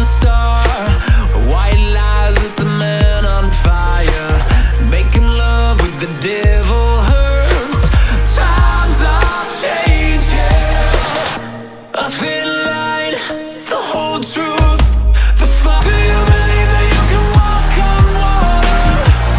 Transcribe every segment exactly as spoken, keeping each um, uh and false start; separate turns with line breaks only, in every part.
dying star. White lies, it's a man on fire. Making love with the devil hurts. Times are changing. A thin line, the whole truth, the fire. Do you believe that you can walk on water?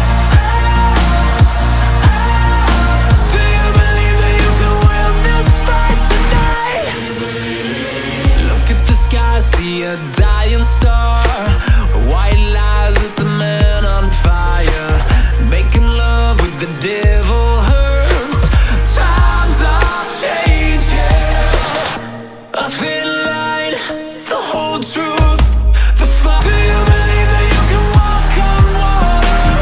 Do you believe that you can win this fight tonight? Look at the sky, see a dying star. White lies, it's a man on fire. Making love with the devil hurts. Times are changing. A thin line, the whole truth, the fire. Do you believe that you can walk on water?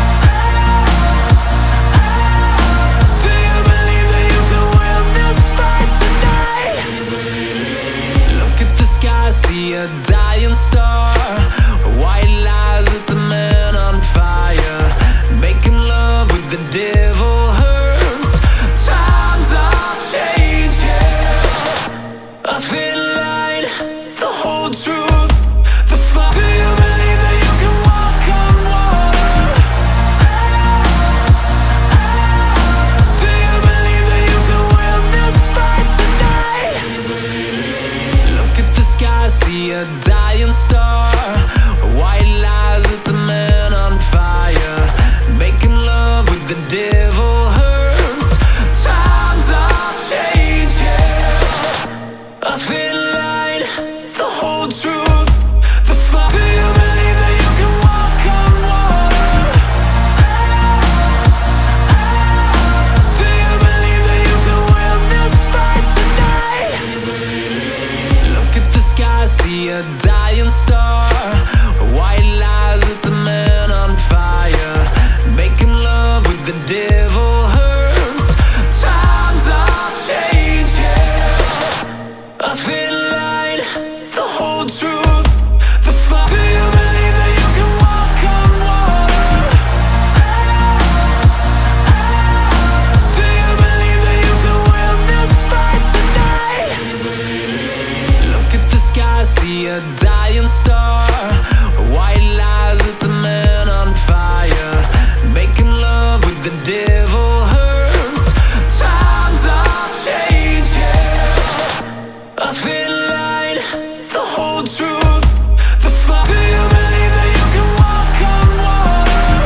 Do you believe that you can win this fight tonight? Look at the sky, see a dying star. White lies, it's a man on fire. Making love with the devil hurts. Times are changing. A thin line, the whole truth, the fire. Do you believe that you can walk on water? Do you believe that you can win this fight tonight? Look at the sky, see a dying star. White lies, it's a man on fire. Making love with the devil hurts. Times are changing. A thin line, the whole truth, the fire. Do you believe that you can walk on water? Do you believe that you can win this fight tonight? Look at the sky, see a dying star. White lies, it's a man on fire. Making love with the devil hurts. Times are changing. A thin line, the whole truth, the fire. Do you believe that you can walk on water? Do you believe that you can win this fight tonight? Look at the sky, see a dying star. White lies, it's a man on fire. Making love with the devil hurts. Times are changing. A thin line, the whole truth, the fire. Do you believe that you can walk on water? Do you believe that you can win this fight tonight? Look at the sky, see a dying star. White lies, it's a man on fire. Making love with the devil hurts. Times are changing. White lies, it's a man on fire. Making love with the devil hurts. Times are changing. A thin line, the whole truth, the fire. Do you believe that you can walk on water?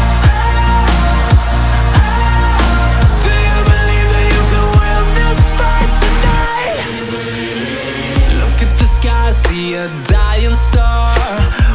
Do you believe that you can win this fight tonight? Look at the sky, see a dying star.